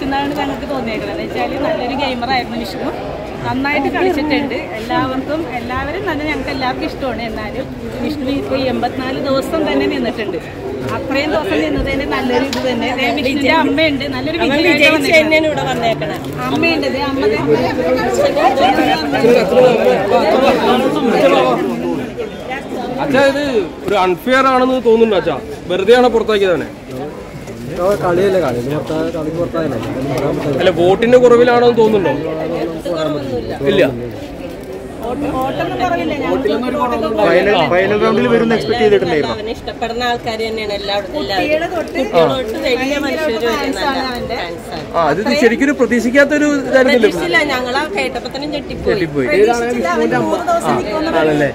എന്നാണ് ഞങ്ങൾക്ക് തോന്നിയേക്കുന്നത്. എന്ന് വെച്ചാൽ നല്ലൊരു ഗെയിമറായിരുന്നു വിഷ്ണു, നന്നായിട്ട് കളിച്ചിട്ടുണ്ട്. എല്ലാവരും നല്ല ഞങ്ങൾക്ക് എല്ലാവർക്കും ഇഷ്ടമാണ്. എന്നാലും വിഷ്ണു ഇപ്പോൾ 84 ദിവസം തന്നെ നിന്നിട്ടുണ്ട്. അത്രയും ദിവസം നിന്നതിന് നല്ലൊരു ഇത് തന്നെ. വിഷ്ണുവിന്റെ അമ്മയുണ്ട്, നല്ലൊരു ഇവിടെ വന്നേക്കണം. അമ്മയുണ്ട്, അച്ഛാ ഇത് ഒരു അൺഫെയർ ആണെന്ന് തോന്നുന്നുണ്ടോ അച്ഛാ? വെറുതെയാണോ പുറത്താക്കിയതാണ്? അല്ല, വോട്ടിന്റെ കുറവിലാണോ എന്ന് തോന്നുന്നുണ്ടോ? ഇല്ല, ഫൈനൽ റൗണ്ടിൽ വരുന്ന എക്സ്പെക്ട് ചെയ്തിട്ടുണ്ടായിരുന്നു. അവനെ ഇഷ്ടപ്പെടുന്ന ആൾക്കാർ തന്നെയാണ് എല്ലായിടത്തും. അത് ശരിക്കും പ്രതീക്ഷിക്കാത്തൊരു പ്രതീക്ഷിച്ചില്ല. ഞങ്ങൾ കേട്ടപ്പോ തന്നെ ഞെട്ടിപ്പോയി. ആണല്ലേ?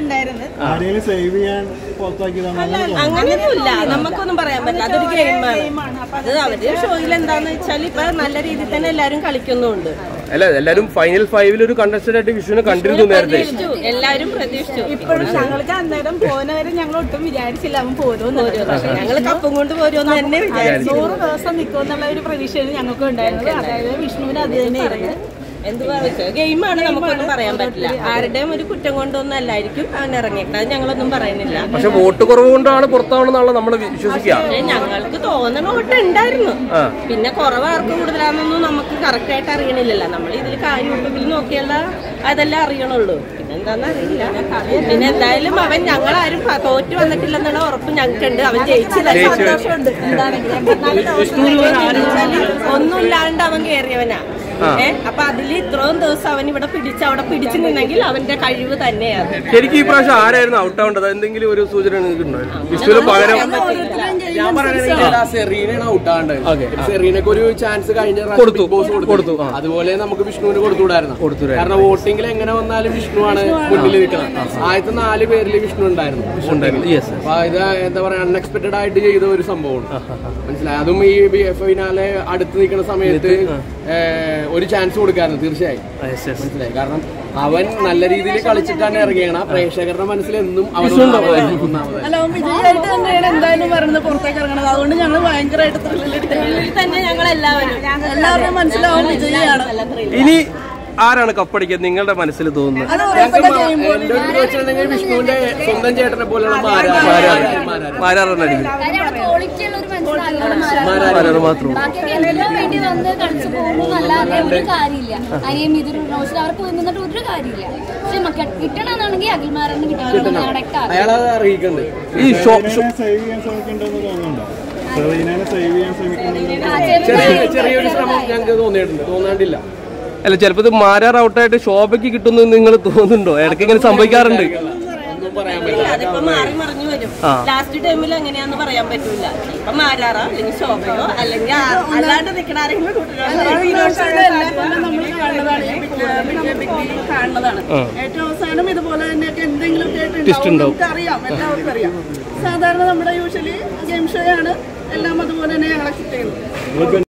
അങ്ങനെയൊന്നുമില്ല, നമുക്കൊന്നും പറയാൻ പറ്റില്ല. അതൊരു ഗെയിമാണ്. അത് അവര് ഷോയിൽ എന്താന്ന് വെച്ചാൽ ഇപ്പൊ നല്ല രീതിയിൽ തന്നെ എല്ലാരും കളിക്കുന്നുണ്ട്. അല്ല, എല്ലാരും ഫൈനൽ 5 ഒരു കണ്ടസ്റ്റന്റ് ആയിട്ട് വിഷ്ണുവിനെ കണ്ടിരുന്നു നേരത്തെ. എല്ലാരും പ്രതീക്ഷിച്ചു. ഇപ്പോഴും ഞങ്ങൾക്ക് അന്നേരം പോകുന്നവരെ ഞങ്ങൾ ഒട്ടും വിചാരിച്ചില്ല അവൻ പോരുമെന്ന്. ഞങ്ങൾ കപ്പും കൊണ്ട് പോരുമെന്ന് തന്നെ വിചാരിച്ചു. 100 ദിവസം നിൽക്കുമെന്നുള്ള ഒരു പ്രതീക്ഷയാണ് ഞങ്ങൾക്ക് ഉണ്ടായിരുന്നത്. അതായത് വിഷ്ണുവിന് അത് തന്നെയായിരുന്നു. എന്ത് പറയുക, ഗെയിമാണ്, നമുക്കൊന്നും പറയാൻ പറ്റില്ല. ആരുടെയും ഒരു കുറ്റം കൊണ്ടൊന്നും അല്ലായിരിക്കും അവൻ ഇറങ്ങിയേക്കുന്നത്. അത് ഞങ്ങളൊന്നും പറയുന്നില്ല. പക്ഷെ വോട്ട് കുറവ് കൊണ്ടാണ് പുറത്താവണമെന്നാണല്ലോ നമ്മൾ വിശ്വസിക്കുക. ഞങ്ങൾക്ക് തോന്നുന്ന വോട്ട് ഉണ്ടായിരുന്നു. പിന്നെ കുറവാർക്ക് കൂടുതലാണെന്നൊന്നും നമുക്ക് കറക്റ്റ് ആയിട്ട് അറിയണില്ലല്ലോ. നമ്മൾ ഇതിൽ യൂട്യൂബിൽ നോക്കിയുള്ള അതെല്ലാം അറിയണുള്ളൂ. പിന്നെന്താന്ന് അറിയില്ല. പിന്നെ എന്തായാലും അവൻ ഞങ്ങളാരും തോറ്റു വന്നിട്ടില്ലെന്നുള്ള ഉറപ്പ് ഞങ്ങൾക്കുണ്ട്. അവൻ ജയിച്ചില്ല, സന്തോഷമുണ്ട്. ഒന്നുമില്ലാണ്ട് അവൻ കയറിയവനാ. അപ്പൊ അതിൽ ഇത്രയും ദിവസം അവൻ ഇവിടെ അവിടെ പിടിച്ചു നിന്നെങ്കിൽ അവന്റെ കഴിവ് തന്നെയാണ്. ശരിക്കും ഈ പ്രാവശ്യം ആരായിരുന്നു ഔട്ട് ആവേണ്ടത്? എന്തെങ്കിലും ഒരു സൂചന വിഷ്ണുവിന് പകരം സെറീനയാണ് ഔട്ട് ആവേണ്ടത്. സെറീനക്ക് ഒരു ചാൻസ് കഴിഞ്ഞ കൊടുത്തു. അതുപോലെ നമുക്ക് വിഷ്ണുവിന് കൊടുത്തുകൂടായിരുന്നു. കാരണം വോട്ടിംഗിൽ എങ്ങനെ വന്നാലും വിഷ്ണുവാണ് മുന്നിൽ നിൽക്കണം. ആദ്യത്തെ 4 പേരിൽ വിഷ്ണു ഉണ്ടായിരുന്നു. അപ്പൊ ഇത് എന്താ പറയാ, അൺഎക്സ്പെക്ടഡ് ആയിട്ട് ചെയ്ത ഒരു സംഭവമാണ്. മനസ്സിലായി. അതും ഈ ഫൈനാലെ അടുത്ത് നിൽക്കുന്ന സമയത്ത് ഒരു ചാൻസ് കൊടുക്കാറുണ്ട് തീർച്ചയായും. മനസ്സിലായി. കാരണം അവൻ നല്ല രീതിയിൽ കളിച്ചിട്ടാണ് ഇറങ്ങിയാണ്. പ്രേക്ഷകരുടെ മനസ്സിൽ എന്നും എന്തായാലും പറയുന്നത് പുറത്തേക്ക് ഇറങ്ങണത്. അതുകൊണ്ട് ഞങ്ങൾ ഭയങ്കരമായിട്ട് തന്നെ ഞങ്ങൾ എല്ലാവരും മനസ്സിലാവും വിജയിയാണ്. ഇനി ആരാണ് കപ്പടിക്കുന്നത് നിങ്ങളുടെ മനസ്സിൽ തോന്നുന്നത്? വിഷ്ണുവിന്റെ സ്വന്തം ചേട്ടനെ പോലെയുള്ള മാരാറാണ് അടിക്കുന്നത്. അയാളത് അറിയിക്കണ്ടേ? ഈ ചെറിയൊരു ശ്രമം ഞങ്ങൾക്ക് തോന്നാണ്ടില്ല. അല്ല, ചിലപ്പോ ഇത് മാരാർ ഔട്ടായിട്ട് ശോഭയ്ക്ക് കിട്ടുന്നു നിങ്ങൾ തോന്നുന്നുണ്ടോ? ഇടയ്ക്ക് ഇങ്ങനെ സംഭവിക്കാറുണ്ട്. അതിപ്പോ മാറി മറിഞ്ഞു വരും. ലാസ്റ്റ് ടൈമിൽ എങ്ങനെയാന്ന് പറയാൻ പറ്റൂല. ഇപ്പൊ മാരാറോ അല്ലെങ്കിൽ ശോഭയോ അല്ലെങ്കിൽ അല്ലാണ്ട് നിൽക്കണ ആരെങ്കിലും കാണുന്നതാണ്. ഏറ്റവും അവസാനം ഇതുപോലെ തന്നെയൊക്കെ എന്തെങ്കിലും അറിയാം, എല്ലാവർക്കും അറിയാം. സാധാരണ നമ്മുടെ യൂഷ്വലി ഗെയിം ഷോ ആണ്. എല്ലാം അതുപോലെ തന്നെ ഞങ്ങൾ എക്സെപ്റ്റ് ചെയ്യുന്നു.